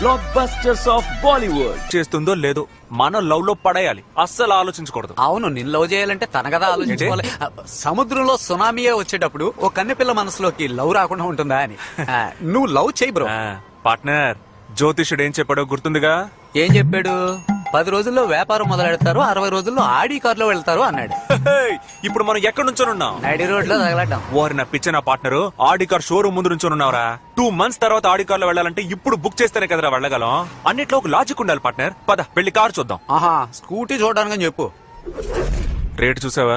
Black busters of Bollywood. చేస్తుందో లేదో మన లవ్ లో పడేయాలి, అస్సలు ఆలోచించకూడదు. అవును, నిన్ను లవ్ చేయాలంటే తన కదా ఆలోచించుకోవాలి. సముద్రంలో సునామీయే వచ్చేటప్పుడు ఓ కన్నెపిల్ల మనసులోకి లవ్ రాకుండా ఉంటుందా అని. నువ్వు లవ్ చేయి బ్రో. పార్ట్నర్, జ్యోతిషుడు ఏం చెప్పాడో గుర్తుందిగా? ఏం చెప్పాడు? 10 రోజుల్లో వ్యాపారం మొదలెడతారు, 60 రోజుల్లో ఆడి కార్లో వెళ్తారు అన్నాడు. ఇప్పుడు మనం ఎక్కడి నుంచోనున్నాం? నడి రోడ్ లో తగలడ్డాం. ఓరి నా పిచ్చ నా పార్ట్నర్, ఆడి కార్ షోరూమ్ ముందు నుంచోనున్నావురా. 2 months తర్వాత ఆడి కార్ లో వెళ్ళాలంటే ఇప్పుడు బుక్ చేస్తేనే కదరా వెళ్ళగలం. అన్నిట్లో ఒక లాజిక్ ఉండాలి పార్ట్నర్. పద వెళ్ళి కార్ చూద్దాం. ఆహా, స్కూటీ చూడడానికి చెప్పు. రేటు చూసావా?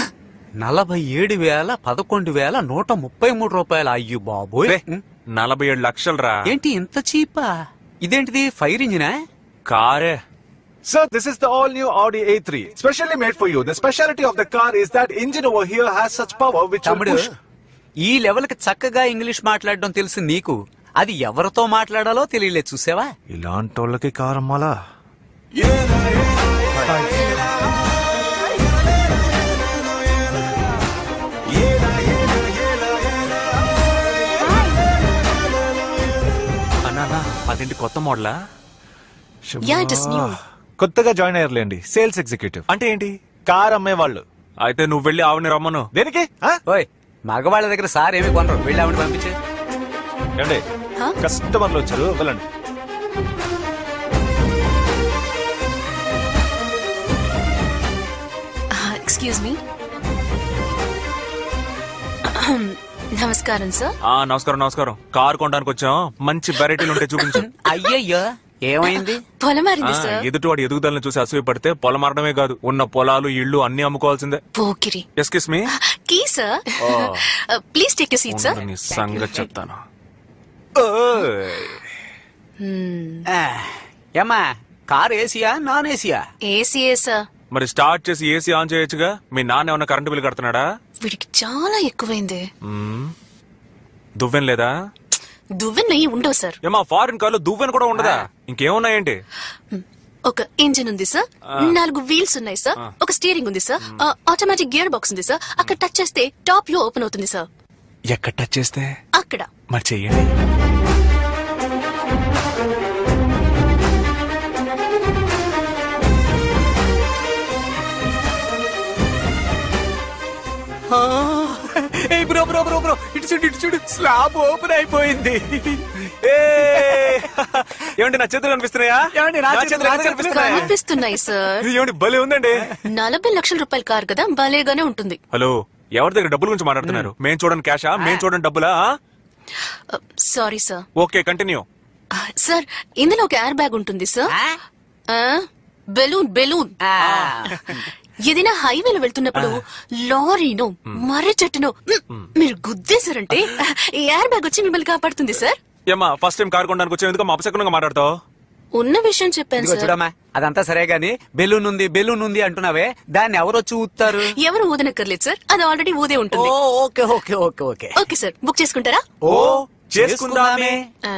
47,11,133 రూపాయలు. అయ్యో బాబోయ్, 47 లక్షలు రా. ఏంటి ఇంత చీపా? ఇదేంటిది, ఫైర్ ఇంజినా? కారే. Sir, this is the all-new Audi A3, specially made for you. The speciality of the car is that engine over here has such power which will push. ఈ లెవెల్ కి చక్కగా ఇంగ్లీష్ మాట్లాడడం తెలుసు నీకు, అది ఎవరితో మాట్లాడాలో తెలియలేదు. చూసావా? ఇలాంటోళ్ళకి కార్ అమ్మాలా? అన్నా, అదేంటి కొత్త మోడలా? కొత్తగా జాయిన్ అయ్యారులేండి, సేల్స్ ఎగ్జిక్యూటివ్. అంటే ఏంటి? కార్ అమ్మేవాళ్ళు. అయితే నువ్వు వెళ్ళి ఆవిని రమ్మను. దేనికి? ఓయ్, మగవాళ్ళ దగ్గర సార్ ఏమి కొనరు, వెళ్ళి ఆవిడ పంపించే. ఏమండి, కస్టమర్లు వచ్చారు, వెళ్ళండి. Excuse me. నమస్కారం సార్. నమస్కారం నమస్కారం. కార్ కొనడానికి వచ్చాం, మంచి వెరైటీలు ఉంటే చూపించు. అయ్యయ్యో, ఏమైంది? పొలం మారింది సార్. ఎదుటివాడు ఎదుగుదలను చూసి అసూయ పడితే పొలం మారడమే కాదు, ఉన్న పొలాలు ఇళ్ళు అన్ని అమ్ముకోవాల్సిందే. పోకిరి. Excuse me. Key sir. Please take your seat sir. నీ సంగతి చెప్తాను. ఏమ్మా, కార్ ఏసీయా నాన్ ఏసీయా? ఏసీయే సార్. మరి స్టార్ట్ చేసి ఏసీ ఆన్ చేయొచ్చుగా. మీ నాన్న ఏమన్నా కరెంటు బిల్ కడుతున్నాడా? వీడికి చాలా ఎక్కువైంది. దువ్వెన లేదా? దువ్వెన నెయ్యి ఉండవు సార్. ఏమా, ఫారిన్ కార్లో దువ్వెన కూడా ఉండదా? ఇంకేమున్నాయేంటి? ఒక ఇంజిన్ ఉంది సార్, 4 వీల్స్ ఉన్నాయి సార్, ఒక స్టీరింగ్ ఉంది సార్, ఆటోమేటిక్ గేర్ బాక్స్ ఉంది సార్. అక్కడ టచ్ చేస్తే టాప్ వ్యూ ఓపెన్ అవుతుంది సార్. ఎక్కడ టచ్ చేస్తే? అక్కడ. మరి చెయ్యండి. బ్రో బ్రో బ్రో బ్రో, ఇటు చూడు, స్లాబ్ ఓపెన్ అయిపోయింది. ఏమండి, నా చేతులు కనిపిస్తున్నాయా? కనిపిస్తున్నాయి సార్. ఏమండి, భలే ఉందండి. 40 లక్షల రూపాయల కార్ కదా, భలేగానే ఉంటుంది. హలో, ఎవరి దగ్గర డబ్బుల గురించి మాట్లాడుతున్నారు? మేం చూడండి క్యాషా, మేం చూడండి డబ్బులా? Sorry sir. Okay, continue. Sir, ఇందులో ఒక ఎయిర్ బ్యాగ్ ఉంటుంది సార్. బెలూన్. ఏదైనా హైవేలో వెళ్తున్నప్పుడు లారీనో మర్రి చెట్టునో మీరు గుద్దేశారంటే ఈ ఎయిర్ బ్యాగ్ వచ్చి మిమ్మల్ని కాపాడుతుంది సార్. ఏమా, ఫస్ట్ టైం కార్ కొనడానికి వచ్చే ఎందుకు అపశకునంగా మాట్లాడతావు? ఉన్న విషయం చెప్పాను సార్. చూడమ్మా, అదంతా సరే గాని బెలూన్ ఉంది అంటున్నావే, దాన్ని ఎవరొచ్చి ఊతారు? ఎవరు ఊదనక్కర్లేదు సార్, అది ఆల్రెడీ ఊదే ఉంటుంది. Okay okay okay okay okay sir, book చేసుకుంటారా? ఓ, చేసుకుందామే.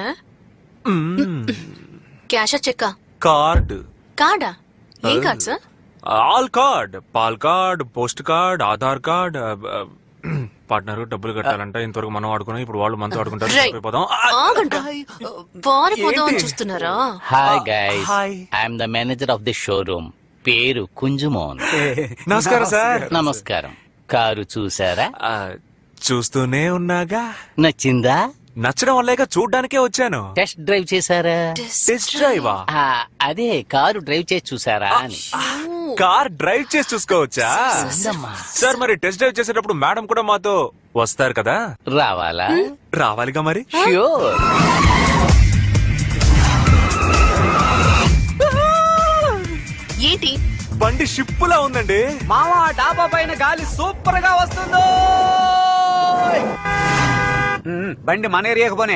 క్యాషా చెక్కా? కార్డా? ఏం card sir? All card, pal card, post card, Aadhaar card. Partner డబ్బులు కట్టాలంట, ఇంతవరకు మనం ఆడుకున్నాం, ఇప్పుడు వాళ్ళు మనతో ఆడుకుంటారు. చూస్తున్నారా? Hi guys, I'm the manager of the showroom. పేరు కుంజుమోన్. నమస్కారం సార్. నమస్కారం. కారు చూసారా? చూస్తూనే ఉన్నాగా. నచ్చిందా? నచ్చడం వల్లేగా చూడ్డానికే వచ్చాను. టెస్ట్ డ్రైవ్ చేశారా? టెస్ట్ డ్రైవా? అదే, కారు డ్రైవ్ చేసి చూసారా అని. కార్ డ్రైవ్ చేసి చూసుకోవచ్చా సార్? మరి టెస్ట్ డ్రైవ్ చేసేటప్పుడు మేడం కూడా మాతో వస్తారు కదా? రావాలా? రావాలిగా మరి. ష్యూర్. ఏంటి బండి షిప్పులా ఉందండి. మావా, డాబా పైన గాలి సూపర్ గా వస్తుందో. బండి మన ఏరియాకు పోనే.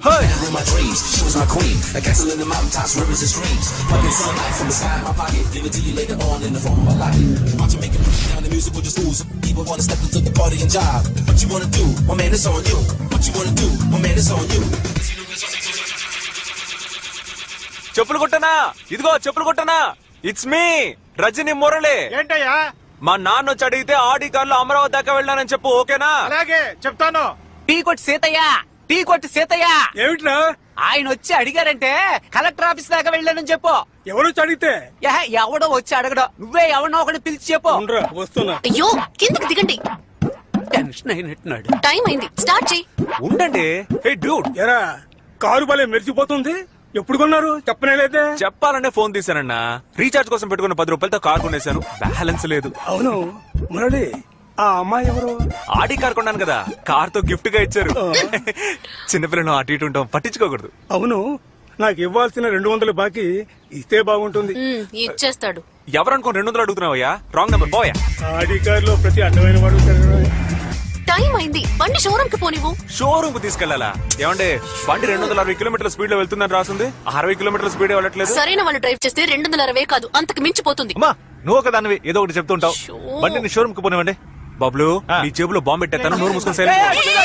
చెప్పులు కొట్టనా? ఇదిగో చెప్పులు కొట్టనా. It's me Rajani Murali. ఏంటయ్యా? మా నాన్న వచ్చి అడిగితే ఆడి కార్లో అమరావతి దాకా వెళ్ళానని చెప్పు, ఓకేనా? అలాగే చెప్తాను. టీ కొట్టి సీతయ్య. టీ కొట్టి సీతయ్య. ఏమిట్రా? ఆయన వచ్చి అడిగారంటే కలెక్టర్ ఆఫీస్ దాకా వెళ్ళానని చెప్పు. ఎవరు అడిగితే? ఎవడో వచ్చి అడగడం, నువ్వే ఎవడో ఒకటి పిలిచి చెప్పు. వస్తున్నా. అయ్యో కిందకి దిగండి. టెన్షన్ అయినట్టున్నాడు. టైం అయింది, స్టార్ట్ చేయి. ఉండండి. హే డ్యూడ్, ఎరా కారు భలే మెరిచిపోతుంది. ఎప్పుడు కొన్నారు చెప్పనేలేదే? చెప్పాలనే ఫోన్ తీశానన్నా. రీఛార్జ్ కోసం పెట్టుకున్న 10 రూపాయలతో కార్ కొనేశాను. బ్యాలెన్స్ లేదు. అవును మురళి, ఆ అమ్మాయి ఎవరు? ఆడి కార్ కొన్నాను కదా, కార్ తో గిఫ్ట్ గా ఇచ్చారు. చిన్నపిల్లను అటు ఇటు ఉంటాం, పట్టించుకోకూడదు. అవును, నాకు ఇవ్వాల్సిన 200 బాకీ ఇస్తే బాగుంటుంది. ఇచ్చేస్తాడు. ఎవరనుకో 200 అడుగుతున్నావయ్యా? రాంగ్ నెంబర్ పోయా. ఆడి కారులో ప్రతి అడ్డమైన వాడు ఉంటాడు. టైం అయింది, బండి షోరూమ్ కి పోనివ్వు. షోరూమ్ కు తీసుకెళ్లాలా? ఏమంటే బండి 260 కిలోమీటర్ల స్పీడ్ లో వెళ్తుందని రాసింది. 60 కిలోమీటర్ల స్పీడ్ వెళ్ళట్లేదు. సరైన వాళ్ళు డ్రైవ్ చేస్తే 260 కాదు, అంతకు మించిపోతుంది. అమ్మా నువ్వు ఒక దానివి ఏదో ఒకటి చెప్తుంటావు. బండిని షోరూమ్ కి పోనివ్వండి. బబ్లు, నీ జేబులో బాంబు పెట్టేస్తాను, నోరు మూసుకొని సైలెంట్.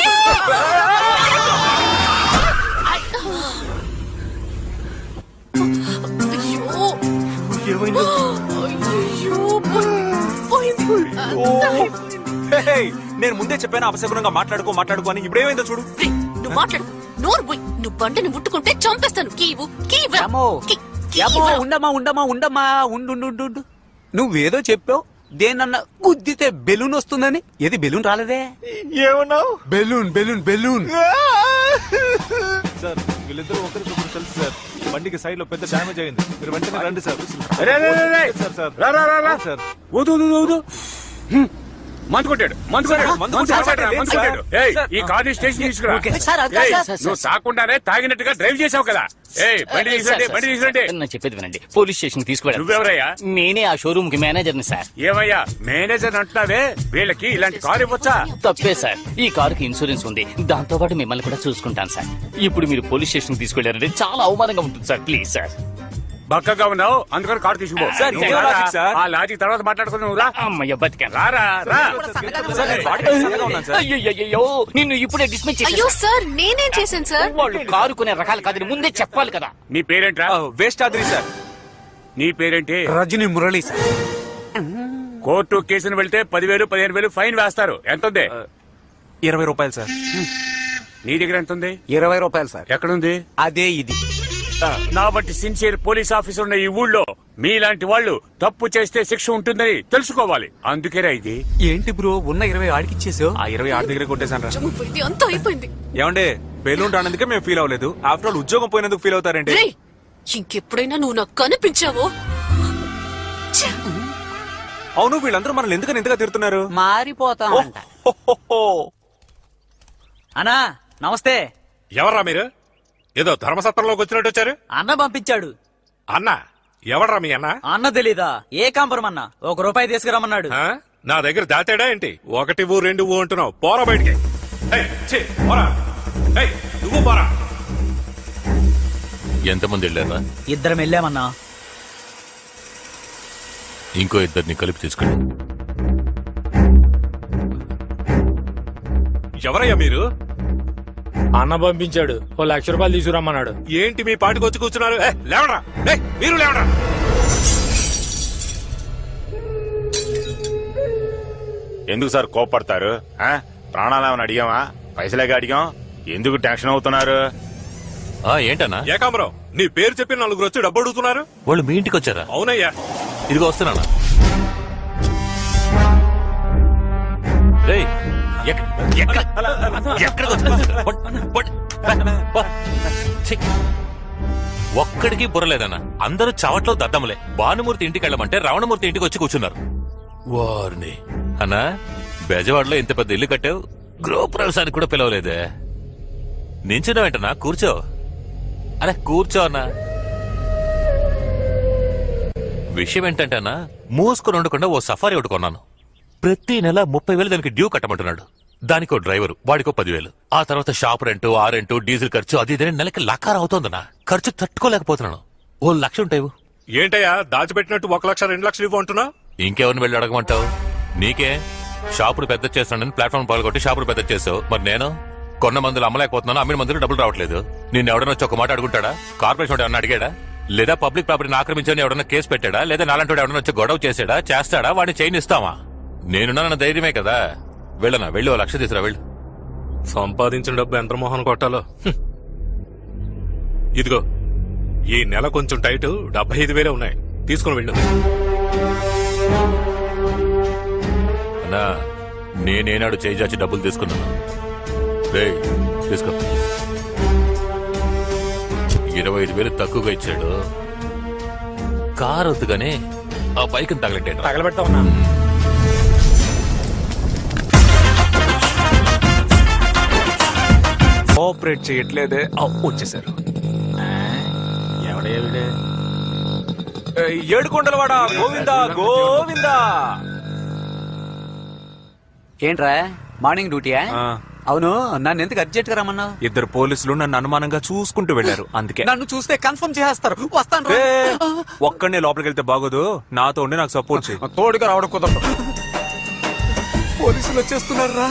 నేను ముందే చెప్పాను అపశకునంగా మాట్లాడుకో అని. ఇప్పుడేమైందో చూడు. నువ్వు మాట్లాడు, నోరు పోయి. నువ్వు బండిని ముట్టుకుంటే చంపేస్తాను. కీవు ఉండమ్మా ఉండు. నువ్వేదో చెప్పావు, దేనన్నా గుద్దితే బెలూన్ వస్తుందని. ఏది బెలూన్ రాలేదే? ఏమన్నావు? బెలూన్. సార్ వీళ్ళిద్దరూ ఒకరికొకరు తెలుసు సార్. బండికి సైడ్ లో పెద్ద డ్యామేజ్ అయింది. మీరు వెంటనే రండి సార్. సార్ మందు కొట్టాడు. ఈ కార్ని స్టేషన్ తీసుకురా. నువ్వు తాకుండానే తాగినట్టుగా డ్రైవ్ చేసావు కదా. బండి తీసుకురండి. నా చెప్పేది వినండి, పోలీస్ స్టేషన్ తీసుకువెళ్ళండి. నువ్వెవరయ్యా? నేనే ఆ షోరూమ్ కి మేనేజర్ని సార్. ఏమయ్యా మేనేజర్ అంటున్నావే? వీళ్ళకి ఇలాంటి కారు ఇవ్వచ్చా? తప్పే సార్, ఈ కారుకి ఇన్సూరెన్స్ ఉంది, దాంతో పాటు మిమ్మల్ని కూడా చూసుకుంటాను సార్. ఇప్పుడు మీరు పోలీస్ స్టేషన్ తీసుకెళ్లారంటే చాలా అవమానంగా ఉంటుంది సార్. Please sir. బక్కగా ఉన్నావు అందుకని కారు తీసుకుపో. సార్, ఇదే లాజిక్ సార్. ఆ లాజిక్ తర్వాత మాట్లాడుకుని నువ్వు రా. అమ్మయ్య బతికాను. రా. అయ్యో, నిన్ను ఇప్పుడే డిస్మిస్ అయ్యో చేశాను. సార్, నేనేం చేశాను సార్? వాళ్ళు కారు కొనే రకాలు కాదని ముందే చెప్పాలి కదా. నీ పేరేంట్రా? వేస్టాద్రి సార్. నీ పేరేంటి? రజనీ మురళి సార్. కోర్టు కేసును వెళ్తే 10,000 15,000 ఫైన్ వేస్తారు. ఎంత ఉంది? 20 రూపాయలు సార్. నీ దగ్గర ఎంత ఉంది? 20 రూపాయలు సార్. ఎక్కడుంది? అదే ఇది. నా బట్టి సిన్సియర్ పోలీస్ ఆఫీసర్ ఉన్న ఈ ఊళ్ళో మీలాంటి వాళ్ళు తప్పు చేస్తే శిక్ష ఉంటుందని తెలుసుకోవాలి. అందుకేరా ఇది. ఏంటి బ్రో, ఉన్న 20 ఆడికిచ్చేసావు? ఆ 20 ఆడి దగ్గర కొట్టేశాను. చంపిపోయింది, అంతా అయిపోయింది. ఏమంటే బెలూన్ రానందుకే మేము ఫీల్ అవ్వలేదు. ఆఫ్టర్ ఆల్ ఉద్యోగం పోయినందుకు ఫీల్ అవుతారండి. రేయ్, ఇంకెప్పుడైనా నువ్వు నాకు కనిపించావో? ఛ! అవును, వీళ్ళందరూ మనల్ని ఎందుకని ఇంతగా తిడుతున్నారు? మారిపోతామంట. అన్నా నమస్తే. ఎవర్రా మీరు? ఏదో ధర్మసత్రంలోకి వచ్చినట్టు వచ్చారు. అన్న పంపించాడు. అన్న ఎవడ్రా మీ అన్న? అన్న తెలీదా? ఏ కాంపురం అన్న? 1 రూపాయి తీసుకురమ్మన్నాడు. ఆ? నా దగ్గర దాచాడా ఏంటి? 1 ఊ 2 ఊ అంటున్నావు. పోరా బయటికి. నువ్వు పోరా. ఎంతమంది వెళ్ళారా? 2 వెళ్ళామన్నా. ఇంకో 2 కలిపి తీసుకుని. ఎవరయ్యా మీరు? అన్న పంపించాడు. 1,00,000 రూపాయలు తీసుకురమ్మన్నాడు. ఏంటి మీ పాటికి వచ్చి కూర్చున్నారు? లేవరా, మీరు లేవరా. ఎందుకు సార్ కోపడతారు? ప్రాణాలేమని అడిగామా? పైసలేగా అడిగాం. ఎందుకు టెన్షన్ అవుతున్నారు? ఏంటన్నా? ఏకాంబరం, నీ పేరు చెప్పి 4 వచ్చి డబ్బు అడుగుతున్నారు. వాళ్ళు మీ ఇంటికి వచ్చారా? అవునయ్యా. ఇదిగో వస్తున్నానా. ఒక్కడికి బుర్రలేదన్నా. అందరూ చవట్లో దద్దములే. భానుమూర్తి ఇంటికి వెళ్ళమంటే రావణమూర్తి ఇంటికి వచ్చి కూర్చున్నారు. వారిని అన్నా, బెజవాడలో ఇంత పెద్ద ఇల్లు కట్టావు, గృహప్రవేశానికి కూడా పిలవలేదే. నించున్నా వెంటనా? కూర్చో. అరే కూర్చో అన్నా. విషయం ఏంటంటే అన్నా, మూసుకొని ఉండకుండా ఓ సఫారీ ఒకటి కొన్నాను. ప్రతి నెల 30,000 దానికి డ్యూ కట్టమంటున్నాడు. దానికో డ్రైవరు, వాడికో 10,000. ఆ తర్వాత షాప్ రెంటు, ఆ రెంటు, డీజిల్ ఖర్చు, అది ఇదే నెలకి లకార అవుతోందన్నా. ఖర్చు తట్టుకోలేకపోతున్నాను. 1,00,000 ఉంటాయి. ఏంటయ్యా దాచిపెట్టినట్టు 1,00,000 2,00,000 ఇవ్వు అంటున్నా? ఇంకెవరిని వెళ్ళి అడగమంటావు? నీకే షాపును పెద్ద చేస్తానని ప్లాట్ఫామ్ పాల్గొట్టి షాపును పెద్ద చేసావు. మరి నేను కొన్న మందులు అమ్మలేకపోతున్నాను, అమ్మిన మందులు డబ్బులు రావట్లేదు. నిన్ను ఎవడన్నా వచ్చి ఒక మాట అడుగుంటాడా? కార్పొరేషన్ ఎవడన్నా అడిగాడా? లేదా పబ్లిక్ ప్రాపర్టీని ఆక్రమించని ఎవడన్నా కేసు పెట్టాడా? లేదా నాలంటి ఎవడన్నా వచ్చి గొడవ చేస్తాడా? వాడిని చైన్ ఇస్తావా? నేనున్నా ధైర్యమే కదా. వెళ్ళనా, వెళ్ళి 1,00,000 తీసురా. వెళ్ళు. సంపాదించిన డబ్బు ఎంత మొహన్ కొట్టాలో. ఇదిగో ఈ నెల కొంచెం టైట్ 75,000 ఉన్నాయి, తీసుకుని వెళ్ళు. అన్నా నేనేనాడు చేజాచి డబ్బులు తీసుకున్నాను. రేయ్ తీసుకో. 25,000 తక్కువగా ఇచ్చాడు. కారు వద్దుగానే ఆ బైక్ తగలబెడతా ఉన్నా. కోఆపరేట్ చేయట్లేదే. వచ్చేసారు. ఏడుకొండలవాడ గోవిందా గోవిందా. ఏంట్రా మార్నింగ్ డ్యూటీయా? ఆ. అవును, నన్ను ఎందుకు అర్జెంట్ గా రమ్మన్నావు? ఇద్దరు పోలీసులు నన్ను అనుమానంగా చూసుకుంటూ వెళ్లారు, అందుకే. నన్ను చూస్తే కన్ఫర్మ్ చేస్తారు. వస్తాను. ఏ, ఒక్కడనే లోపలికి వెళ్తే బాగోదు, నాతో ఉండి నాకు సపోర్ట్ చేయి. తోడుగా రావడం కుదరదు. పోలీసులు వచ్చేస్తున్నారా?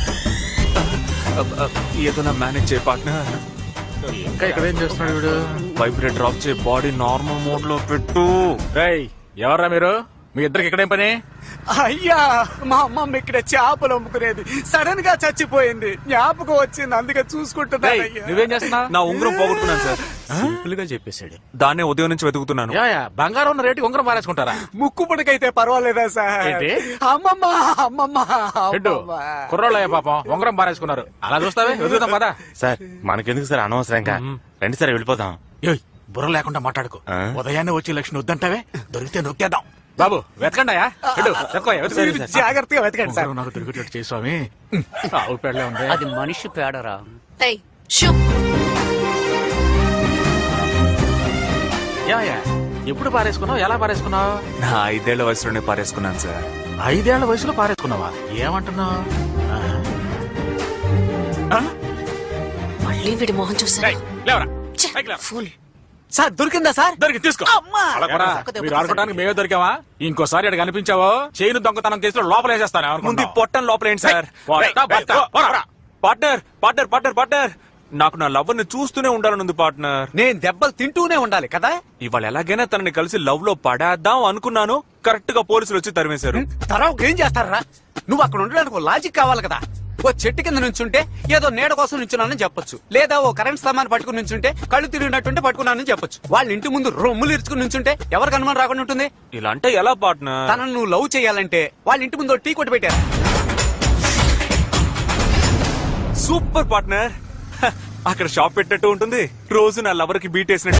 ఏదైనా మేనేజ్ చేయ పార్ట్నర్. ఇంకా ఇక్కడ ఏం చేస్తున్నాడు వీడు? వైబ్రేటర్ ఆఫ్ చేయి, బాడీ నార్మల్ మోడ్ లో పెట్టు. రేయ్ ఎవర్రా మీరు? మీ ఇద్దరికి ఇక్కడేం పని? అయ్యా, మా అమ్మమ్మ ఇక్కడ చేపలు అమ్ముకునేది, సడన్ గా చచ్చిపోయింది. జ్ఞాపకం వచ్చింది, అందుకే చూసుకుంటున్నా. నువ్వేం చేస్తున్నావు? నా ఉంగరం పోగొట్టుకున్నాను సార్. సింపుల్ గా చెప్పేశాడు. దాన్నే ఉదయం నుంచి వెతుకుతున్నాను. బంగారం ఉన్న రేటు ఉంగరం పారేసుకుంటారా? ముక్కు పుడకైతే పర్వాలేదా సార్? ఏంటి? అమ్మమ్మ అమ్మమ్మ హెడ్డు కుర్రోళ్ళయ్య పాపం ఉంగరం పారేసుకున్నారు. అలా చూస్తావే, వెతుకుతాం పదా. సార్ మనకెందుకు సార్ అనవసరంగా, రండి సార్ వెళ్ళిపోదాం. బుర్ర లేకుండా మాట్లాడుకో. ఆ? ఉదయాన్నే వచ్చి లక్ష్మి వద్దంటావే, దొరికితే నొక్కేద్దాం. బాబు వెతకండి. జాగ్రత్తగా వెతకండి సార్. నాకు దొరికేటట్టు చేయి స్వామి. ఆవు పేడలే ఉంది. అది మనిషి పేడరా. ఏయ్, షూ. ఎప్పుడు పారేసుకున్నావు? ఎలా పారేసుకున్నావు? నా 5 ఏళ్ల వయసులోనే పారేసుకున్నాను సార్. 5 ఏళ్ల వయసులో పారేసుకున్నావా? ఏమంటున్నావు? మళ్ళీ వీడి మొహం చూసారా? ఫుల్. సార్ దొరికిందా సార్? దొరికి తీసుకో. మీరు ఆడుకోవడానికి మేమే దొరికావా? ఇంకోసారి అక్కడ కనిపించావో చైన్ దొంగతనం కేసులో లోపల వేసేస్తాను. ముందు పొట్టం లోపలేండి sir. Partner partner partner partner, నాకు నా లవ్ ని చూస్తూనే ఉండాలనుంది పార్ట్నర్. నేను దెబ్బలు తింటూనే ఉండాలి కదా. ఇవాళ ఎలాగైనా తనని కలిసి లవ్ లో పడేద్దాం అనుకున్నాను. కరెక్ట్ గా పోలీసులు వచ్చి తరిమేశారు. తర్వాత ఏం చేస్తారా? నువ్వు అక్కడ ఉండడానికి ఒక లాజిక్ కావాలి కదా. ఓ చెట్టు కింద నుంచుంటే ఏదో నీడ కోసం నుంచున్నానని చెప్పొచ్చు, లేదా ఓ కరెంట్ స్తంభాన్ని పట్టుకుని నుంచుంటే కళ్ళు తిరిగినట్టుంటే పట్టుకున్నానని చెప్పొచ్చు. వాళ్ళ ఇంటి ముందు రొమ్ములు ఇరుచుకుని నుంచుంటే ఎవరికి అనుమానం రాకుండా ఉంటుంది? ఇలా అంటే ఎలా పార్ట్నర్? తనను నువ్వు లవ్ చేయాలంటే వాళ్ళ ఇంటి ముందు టీ కొట్టి పెట్టారు. Super partner. అక్కడ షాప్ పెట్టినట్టు ఉంటుంది, రోజు నా లవర్ కి బీట్ వేసినట్టు.